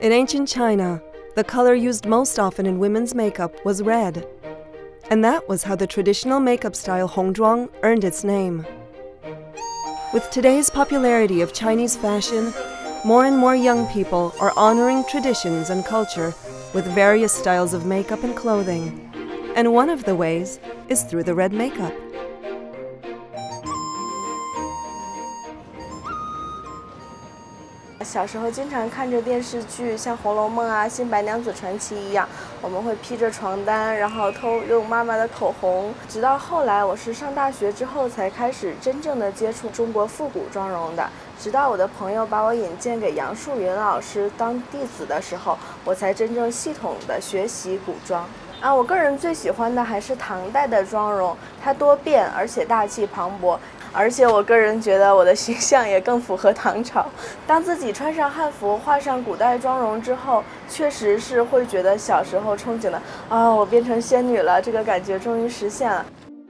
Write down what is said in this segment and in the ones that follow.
In ancient China, the color used most often in women's makeup was red. And that was how the traditional makeup style Hongzhuang earned its name. With today's popularity of Chinese fashion, more and more young people are honoring traditions and culture with various styles of makeup and clothing. And one of the ways is through the red makeup. 小时候经常看着电视剧，像《红楼梦》啊、《新白娘子传奇》一样，我们会披着床单，然后偷用妈妈的口红。直到后来，我是上大学之后才开始真正的接触中国复古妆容的。直到我的朋友把我引荐给杨树云老师当弟子的时候，我才真正系统的学习古装。我个人最喜欢的还是唐代的妆容，它多变而且大气磅礴。 而且我个人觉得我的形象也更符合唐朝。当自己穿上汉服、画上古代妆容之后，确实是会觉得小时候憧憬的我变成仙女了，这个感觉终于实现了。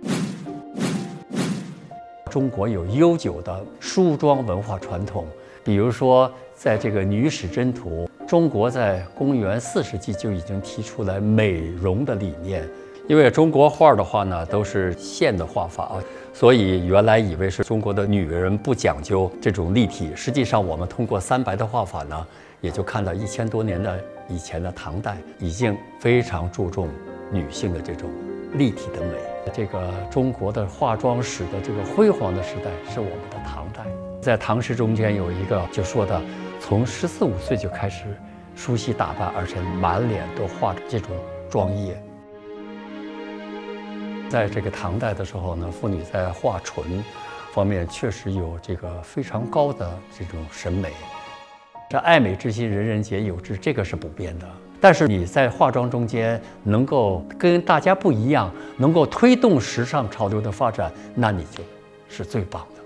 中国有悠久的梳妆文化传统，比如说在这个《女史箴图》，中国在公元4世纪就已经提出来美容的理念。 因为中国画的话呢，都是线的画法所以原来以为是中国的女人不讲究这种立体。实际上，我们通过3白的画法呢，也就看到1000多年的以前的唐代已经非常注重女性的这种立体的美。这个中国的化妆史的这个辉煌的时代是我们的唐代。在唐诗中间有一个就说的，从14、15岁就开始梳洗打扮，而且满脸都画着这种妆液。 在这个唐代的时候呢，妇女在画唇方面确实有这个非常高的这种审美。这爱美之心，人人皆有之，这个是不变的。但是你在化妆中间能够跟大家不一样，能够推动时尚潮流的发展，那你就是最棒的。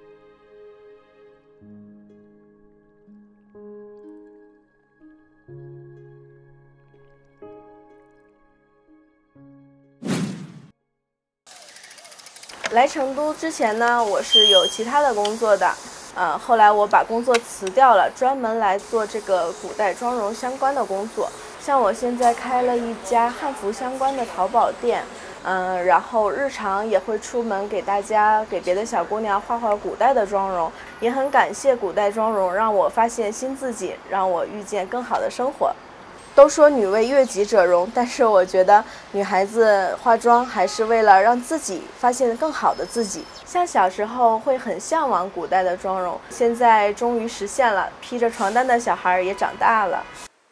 来成都之前呢，我是有其他的工作的，后来我把工作辞掉了，专门来做这个古代妆容相关的工作。像我现在开了一家汉服相关的淘宝店，然后日常也会出门给大家、给别的小姑娘画画古代的妆容，也很感谢古代妆容让我发现新自己，让我遇见更好的生活。 都说女为悦己者容，但是我觉得女孩子化妆还是为了让自己发现更好的自己。像小时候会很向往古代的妆容，现在终于实现了，披着床单的小孩也长大了。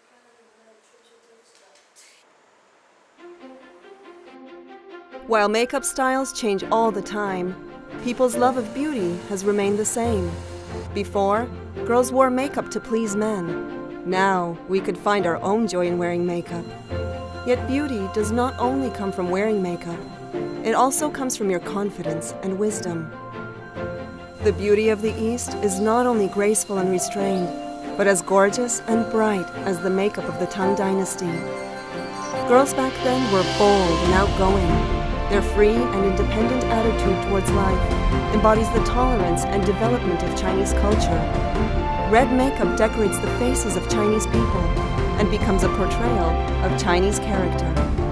While makeup styles change all the time, people's love of beauty has remained the same. Before, girls wore makeup to please men. Now, we could find our own joy in wearing makeup. Yet beauty does not only come from wearing makeup, it also comes from your confidence and wisdom. The beauty of the East is not only graceful and restrained, but as gorgeous and bright as the makeup of the Tang Dynasty. Girls back then were bold and outgoing. Their free and independent attitude towards life embodies the tolerance and development of Chinese culture. Red makeup decorates the faces of Chinese people and becomes a portrayal of Chinese character.